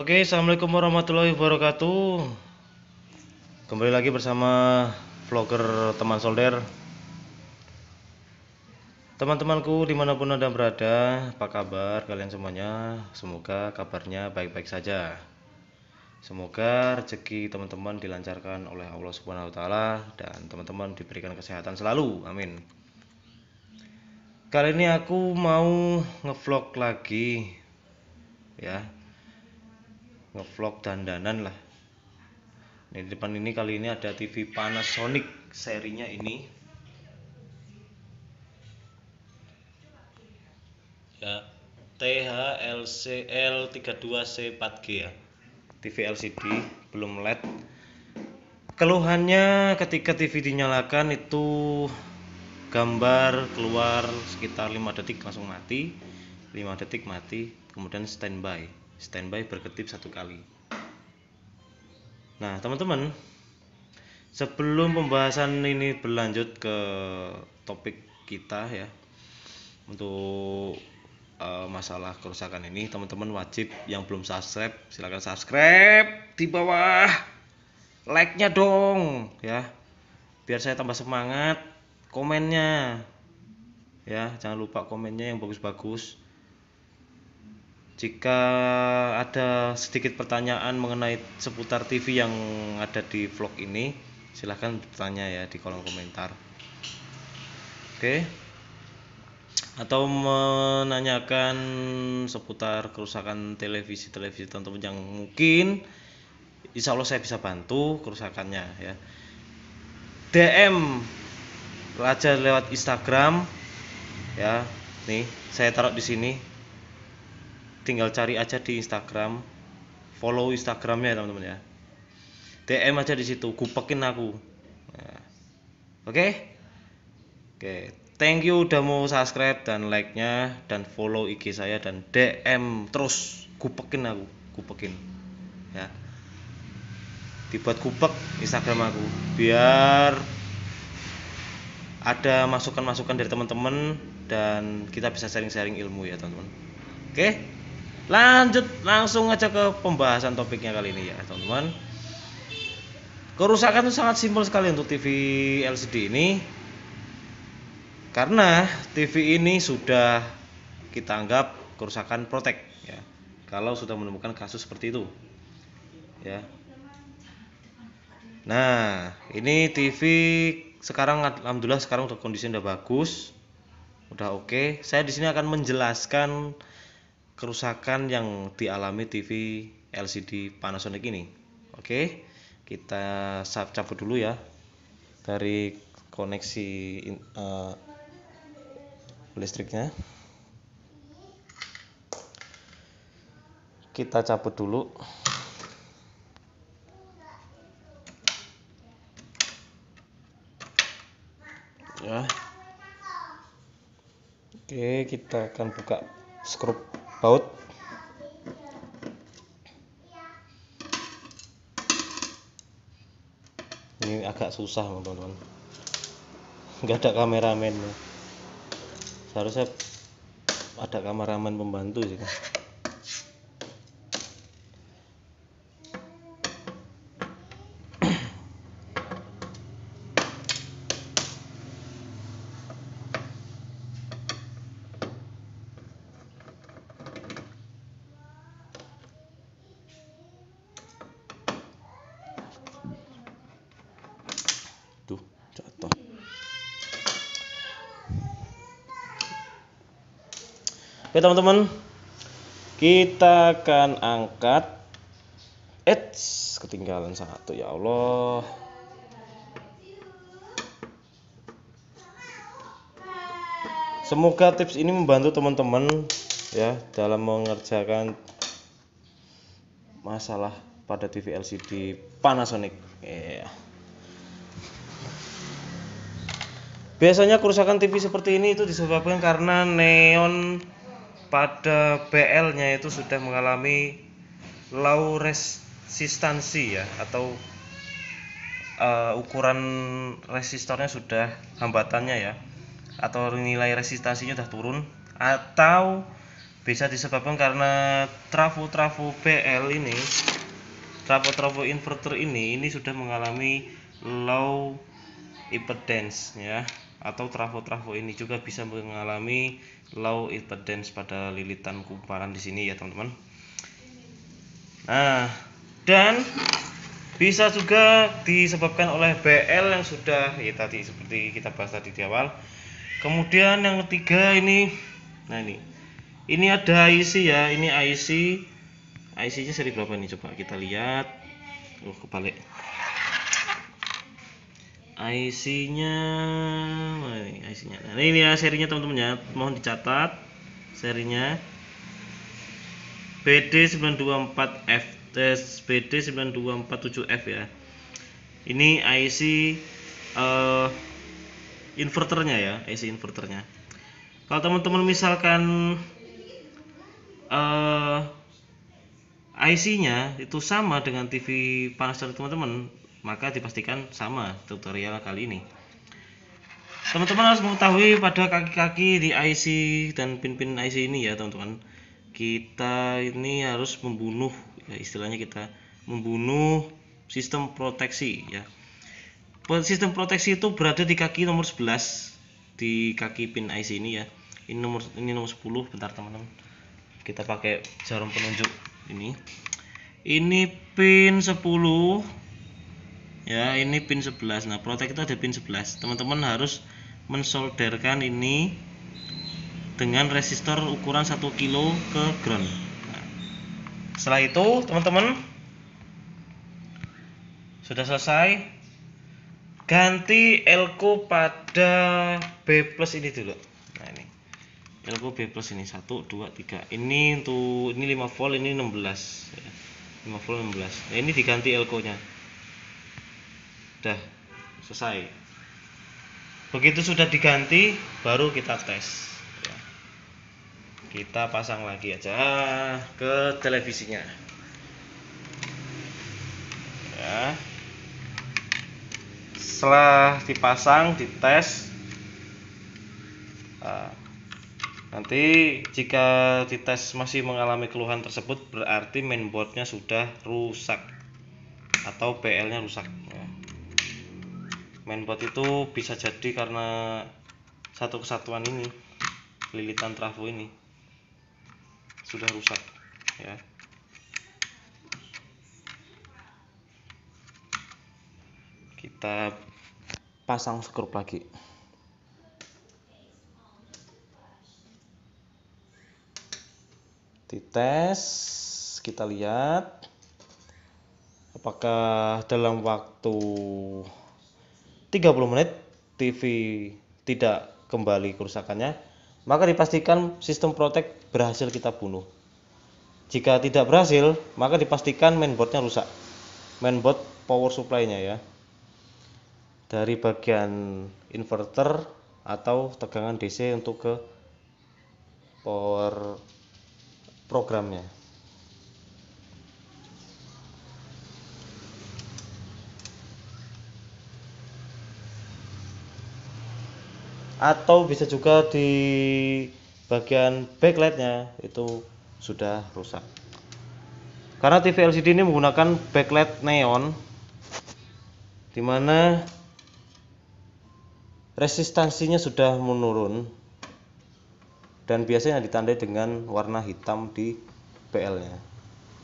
Oke, assalamualaikum warahmatullahi wabarakatuh. Kembali lagi bersama vlogger teman solder. Teman-temanku dimanapun anda berada, apa kabar kalian semuanya? Semoga kabarnya baik-baik saja. Semoga rezeki teman-teman dilancarkan oleh Allah Subhanahu wa Ta'ala dan teman-teman diberikan kesehatan selalu. Amin. Kali ini aku mau ngevlog lagi, ya, ngevlog dandanan lah. Di depan ini kali ini ada TV Panasonic serinya ini, ya, THLCL32C4G ya, TV LCD belum LED. Keluhannya ketika TV dinyalakan itu gambar keluar sekitar 5 detik langsung mati, 5 detik mati, kemudian standby berkedip 1 kali. Nah teman-teman, sebelum pembahasan ini berlanjut ke topik kita ya, untuk masalah kerusakan ini, teman-teman wajib yang belum subscribe silahkan subscribe di bawah, like-nya dong ya, biar saya tambah semangat. Komennya ya, jangan lupa komennya yang bagus-bagus. Jika ada sedikit pertanyaan mengenai seputar TV yang ada di vlog ini, silahkan bertanya ya di kolom komentar. Oke, atau menanyakan seputar kerusakan televisi teman-teman yang mungkin insya Allah saya bisa bantu kerusakannya ya. DM aja lewat Instagram ya. Nih, saya taruh di sini. Tinggal cari aja di Instagram, follow Instagramnya ya teman-teman ya. DM aja di situ, gupekin aku. Nah, oke? Oke, thank you udah mau subscribe dan like-nya dan follow IG saya dan DM terus, gupekin aku, gupekin. Ya. Dibuat gupek Instagram aku biar ada masukan-masukan dari teman-teman dan kita bisa sharing-sharing ilmu ya teman-teman. Oke? Lanjut langsung aja ke pembahasan topiknya kali ini ya teman-teman. Kerusakan itu sangat simpel sekali untuk TV LCD ini, karena TV ini sudah kita anggap kerusakan protek ya, kalau sudah menemukan kasus seperti itu ya. Nah ini TV sekarang alhamdulillah sekarang udah kondisinya udah bagus, udah oke. Saya di sini akan menjelaskan kerusakan yang dialami TV LCD Panasonic ini. Oke, kita cabut dulu ya dari koneksi listriknya. Kita cabut dulu. Ya. Oke, kita akan buka skrup baut. Ini agak susah teman-teman, nggak ada kameramen. Seharusnya ada kameramen pembantu sih. Tuh, jatuh. Oke teman-teman, kita akan angkat. Ketinggalan satu ya Allah. Semoga tips ini membantu teman-teman ya dalam mengerjakan masalah pada TV LCD Panasonic. Biasanya kerusakan TV seperti ini itu disebabkan karena neon pada BL-nya itu sudah mengalami low resistansi ya, atau ukuran resistornya sudah, hambatannya ya, atau nilai resistansinya sudah turun, atau Bisa disebabkan karena trafo-trafo PL ini, trafo-trafo inverter ini sudah mengalami low impedance ya, atau trafo-trafo ini juga bisa mengalami low impedance pada lilitan kumparan di sini ya teman-teman. Nah, dan bisa juga disebabkan oleh BL yang sudah ya tadi seperti kita bahas tadi di awal. Kemudian yang ketiga ini, nah ini ada IC ya, ini IC-nya seri berapa nih, coba kita lihat. Kebalik. IC-nya mana nih IC-nya? Nah, ini ya serinya teman-teman ya, mohon dicatat serinya BD924F, BD92477F ya. Ini IC inverternya ya, IC inverternya. Kalau teman-teman misalkan IC-nya itu sama dengan TV panas dari teman-teman, maka dipastikan sama tutorial kali ini. Teman-teman harus mengetahui pada kaki-kaki di IC dan pin-pin IC ini ya teman-teman. Kita ini harus membunuh ya, istilahnya kita membunuh sistem proteksi ya. Sistem proteksi itu berada di kaki nomor 11, di kaki pin IC ini ya. Ini nomor 10, bentar teman-teman. Kita pakai jarum penunjuk ini. Ini pin 10 ya, ini pin 11. Nah, protek itu ada pin 11. Teman-teman harus mensolderkan ini dengan resistor ukuran 1 kilo ke ground. Nah, setelah itu teman-teman sudah selesai, ganti elko pada B plus ini dulu. Nah, ini elko B plus ini 1, 2, 3. Ini untuk ini 5 volt, ini 16 ya. 5 volt 16. Nah, ini diganti elko nya. Udah selesai. Begitu sudah diganti, baru kita tes ya. Kita pasang lagi aja ke televisinya ya. Setelah dipasang, dites, nanti jika dites masih mengalami keluhan tersebut, berarti mainboardnya sudah rusak atau PL nya rusak ya. Mainboard itu bisa jadi karena satu kesatuan ini, lilitan trafo ini sudah rusak ya. Kita pasang skrup lagi. Dites, kita lihat apakah dalam waktu 30 menit TV tidak kembali kerusakannya, maka dipastikan sistem protek berhasil kita bunuh. Jika tidak berhasil, maka dipastikan mainboardnya rusak. Mainboard power supply-nya ya, dari bagian inverter atau tegangan DC untuk ke power programnya. Atau bisa juga di bagian backlightnya itu sudah rusak. Karena TV LCD ini menggunakan backlight neon, dimana resistansinya sudah menurun dan biasanya ditandai dengan warna hitam di PL-nya.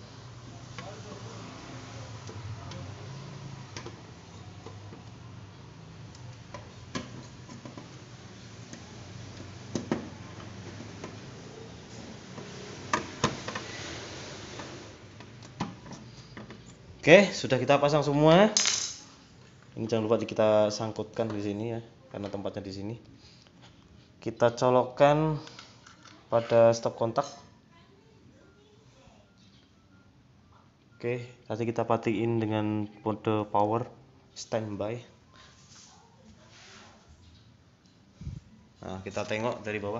Oke, sudah kita pasang semua. Ini jangan lupa kita sangkutkan di sini ya, karena tempatnya di sini. Kita colokkan pada stop kontak. Oke, nanti kita patiin dengan mode power standby. Nah, kita tengok dari bawah.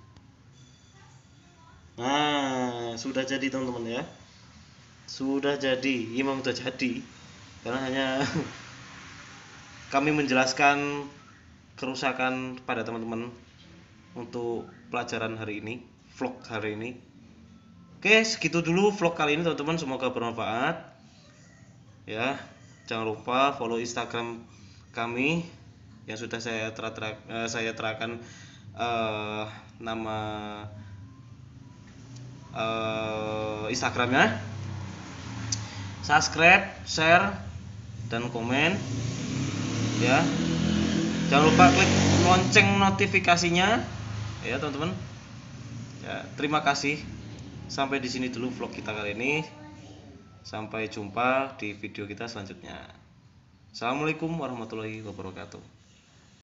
Nah, sudah jadi teman-teman ya. Sudah jadi, memang sudah jadi. Karena hanya kami menjelaskan kerusakan pada teman-teman untuk pelajaran hari ini, vlog hari ini. Oke, segitu dulu vlog kali ini teman-teman, semoga bermanfaat. Ya, jangan lupa follow Instagram kami yang sudah saya terakan nama Instagramnya. Subscribe, share, dan komen. Ya, jangan lupa klik lonceng notifikasinya, ya teman-teman. Ya, terima kasih. Sampai di sini dulu vlog kita kali ini. Sampai jumpa di video kita selanjutnya. Assalamualaikum warahmatullahi wabarakatuh.